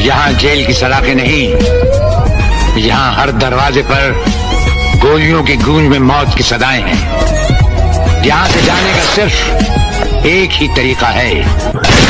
यहाँ जेल की सलाखें नहीं, यहाँ हर दरवाजे पर गोलियों की गूंज में मौत की सदाएं हैं। यहाँ से जाने का सिर्फ एक ही तरीका है।